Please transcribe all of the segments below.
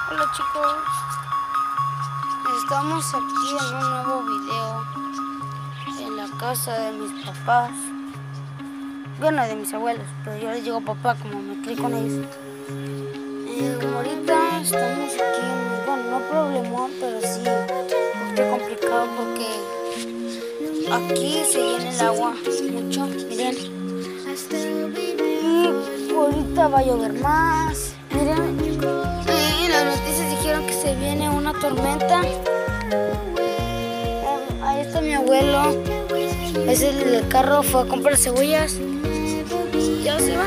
Hola chicos, estamos aquí en un nuevo video en la casa de mis papás, bueno, de mis abuelos, pero yo les digo papá como me crié con ellos. Ahorita estamos aquí, bueno, no problemón, pero sí un poquito complicado porque aquí se llena el agua mucho, miren, y ahorita va a llover más, miren. Las noticias dijeron que se viene una tormenta. Ahí está mi abuelo. Es el del carro, fue a comprar cebollas. Ya se va.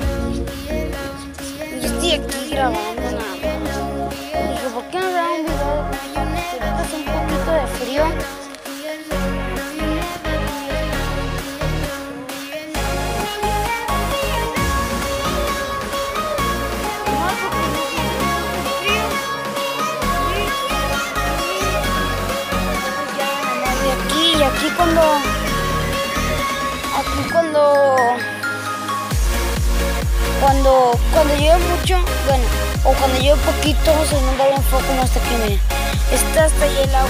Yo estoy aquí grabando nada más. Dije, ¿por qué no grabo un video? Ahorita hace un poquito de frío. Aquí cuando llueve mucho, bueno, o cuando llueve poquito, se inunda bien feo como hasta aquí, miren. Está hasta ahí el agua.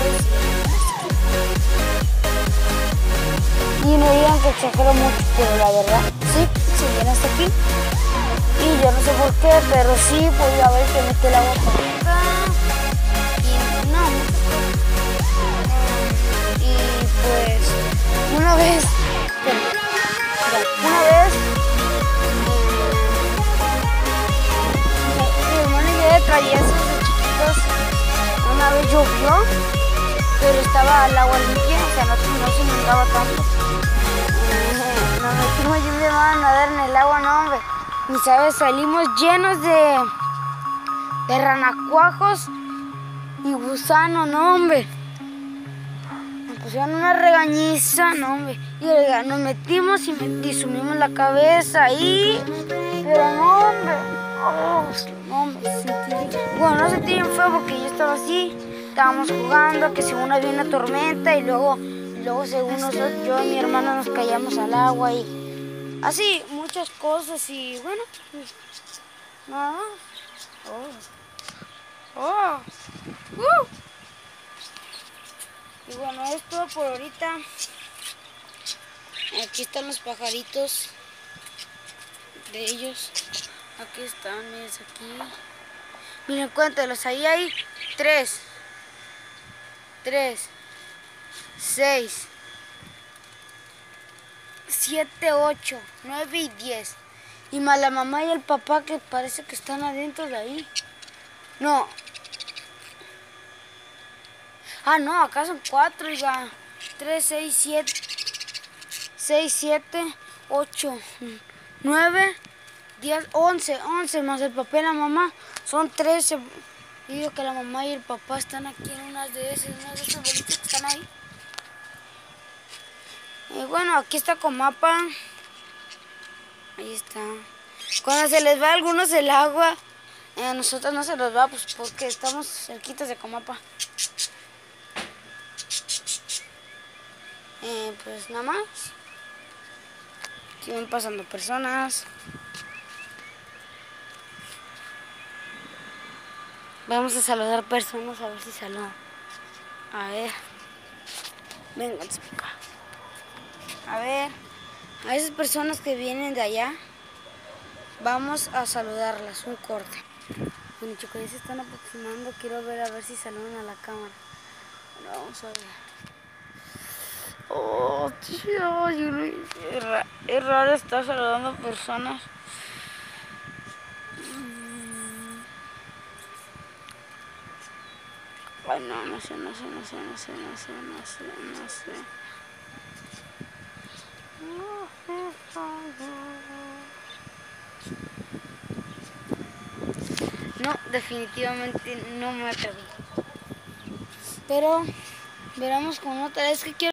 Y no digan que exagero mucho, pero la verdad, sí, se viene hasta aquí. Y yo no sé por qué, pero sí, pues a ver que mete el agua por acá. Y no, y pues una vez mi hermano y yo de traviesos de chiquitos, una vez llovió, pero estaba el agua limpia, o sea, no se inundaba tanto. Nos metimos yo y mi hermano a nadar en el agua, no hombre, y sabes, salimos llenos de ranacuajos y gusanos, no hombre. Nos pusieron una regañiza, no hombre, y nos metimos y sumimos la cabeza ahí, pero no hombre, no hombre, bueno, no sentí bien feo porque yo estaba así, estábamos jugando, que según había una tormenta y luego según nosotros, yo y mi hermano nos caíamos al agua y así, muchas cosas y bueno, nada más. Y bueno, es todo por ahorita. Aquí están los pajaritos de ellos. Aquí están, miren, aquí. Miren, cuéntalos, ahí hay 3, 6, 7, 8, 9 y 10. Y más la mamá y el papá que parece que están adentro de ahí. No. Ah, no, acá son 4, ya. 3, 6, 7, 8, 9, 10, 11 más el papá y la mamá. Son 13. Y digo que la mamá y el papá están aquí en unas de esas bolitas que están ahí. Y bueno, aquí está Comapa. Ahí está. Cuando se les va a algunos el agua, a nosotros no se nos va, pues porque estamos cerquitas de Comapa. Pues nada más. Aquí van pasando personas. Vamos a saludar personas, a ver si saludan. A ver. Vengan acá. A ver. A esas personas que vienen de allá, vamos a saludarlas. Un corte. Bueno, chicos, ya se están aproximando. Quiero ver a ver si saludan a la cámara. Bueno, vamos a ver. Oh, tío, es raro estar saludando a personas. Ay, no sé. No, definitivamente no me atreví. Pero veremos con otra. Es que quiero